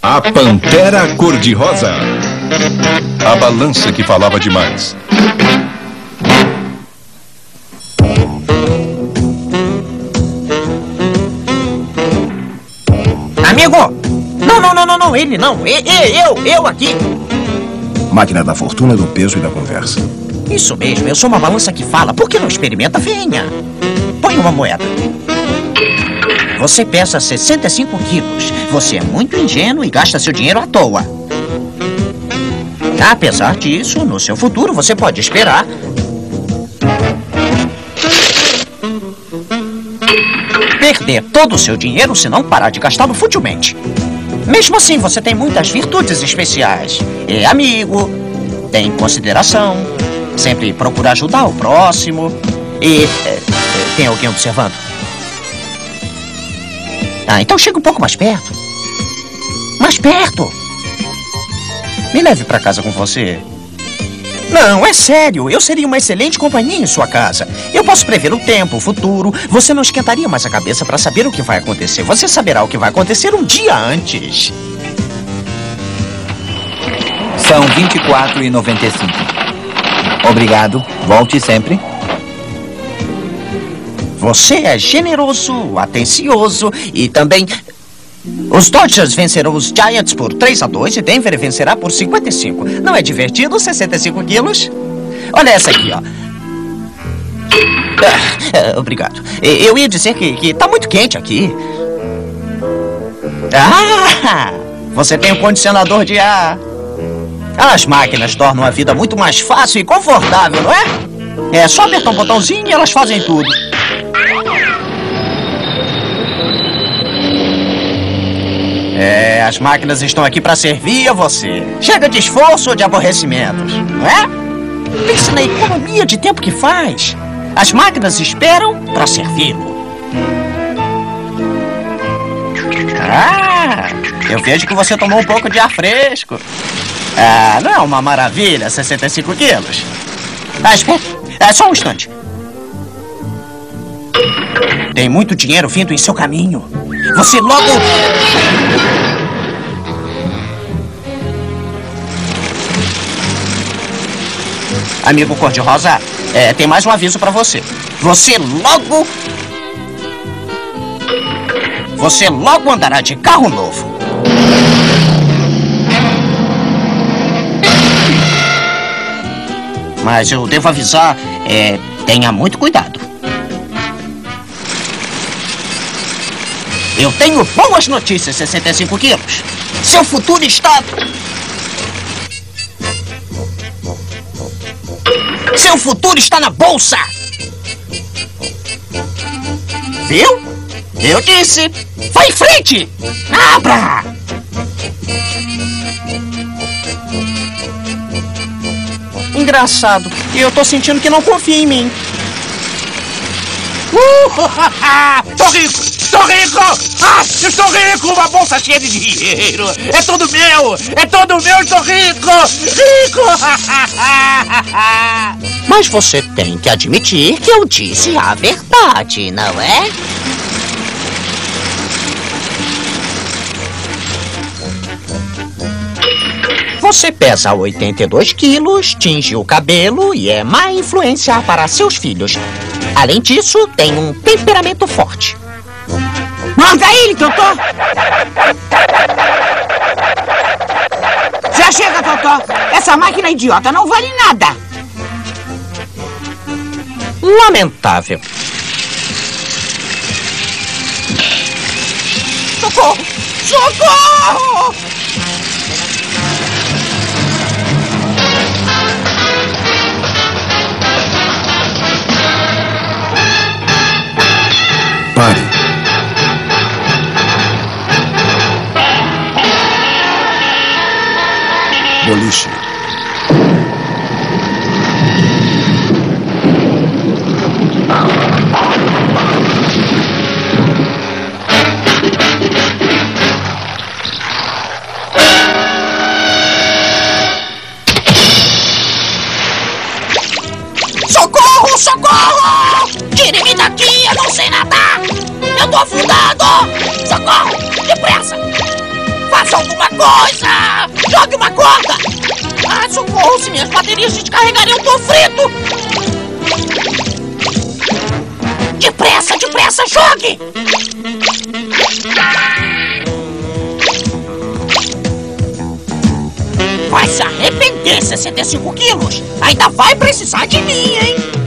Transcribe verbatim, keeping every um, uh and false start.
A Pantera Cor-de-Rosa. A balança que falava demais. Amigo! Não, não, não, não, não, ele não. E, e, eu, eu aqui. Máquina da fortuna, do peso e da conversa. Isso mesmo, eu sou uma balança que fala. Por que não experimenta? Venha. Põe uma moeda. Você pesa sessenta e cinco quilos. Você é muito ingênuo e gasta seu dinheiro à toa. Apesar disso, no seu futuro você pode esperar perder todo o seu dinheiro se não parar de gastá-lo futilmente. Mesmo assim, você tem muitas virtudes especiais. É amigo, tem consideração, sempre procura ajudar o próximo e... É, tem alguém observando? Ah, então chega um pouco mais perto. Mais perto. Me leve pra casa com você. Não, é sério. Eu seria uma excelente companhia em sua casa. Eu posso prever o tempo, o futuro. Você não esquentaria mais a cabeça pra saber o que vai acontecer. Você saberá o que vai acontecer um dia antes. São vinte e quatro e noventa e cinco. Obrigado. Volte sempre. Você é generoso, atencioso e também... Os Dodgers vencerão os Giants por três a dois e Denver vencerá por cinquenta e cinco. Não é divertido? sessenta e cinco quilos? Olha essa aqui, ó. Ah, obrigado. Eu ia dizer que, que tá muito quente aqui. Ah! Você tem um condicionador de ar. As máquinas tornam a vida muito mais fácil e confortável, não é? É só apertar um botãozinho e elas fazem tudo. É, as máquinas estão aqui para servir a você. Chega de esforço ou de aborrecimentos, não é? Pense na economia de tempo que faz. As máquinas esperam para servi-lo. Ah, eu vejo que você tomou um pouco de ar fresco. Ah, não é uma maravilha, sessenta e cinco quilos? Ah, espera, é só um instante. Tem muito dinheiro vindo em seu caminho. Você logo... Amigo Cor-de-Rosa, é, tem mais um aviso pra você. Você logo... Você logo andará de carro novo. Mas eu devo avisar, é, tenha muito cuidado. Eu tenho boas notícias, sessenta e cinco quilos. Seu futuro está... Seu futuro está na bolsa! Viu? Eu disse! Vai em frente! Abra! Engraçado. Eu tô sentindo que não confia em mim. Uh, tô rico! Tô rico! Ah, eu estou rico! Uma bolsa cheia de dinheiro! É tudo meu! É tudo meu! Estou rico! Rico! Mas você tem que admitir que eu disse a verdade, não é? Você pesa oitenta e dois quilos, tinge o cabelo e é má influência para seus filhos. Além disso, tem um temperamento forte. Manda ele, Totó! Já chega, Totó! Essa máquina idiota não vale nada! Lamentável. Socorro! Socorro! Pare. Boliche. Socorro! Socorro! Tire-me daqui! Eu não sei nadar! Eu tô afundando! Socorro! Depressa! Faça Faça alguma coisa! Jogue uma corda! Ah, socorro, se minhas baterias descarregarem, eu tô frito! Depressa, depressa, jogue! Vai se arrepender, sessenta e cinco quilos! Ainda vai precisar de mim, hein?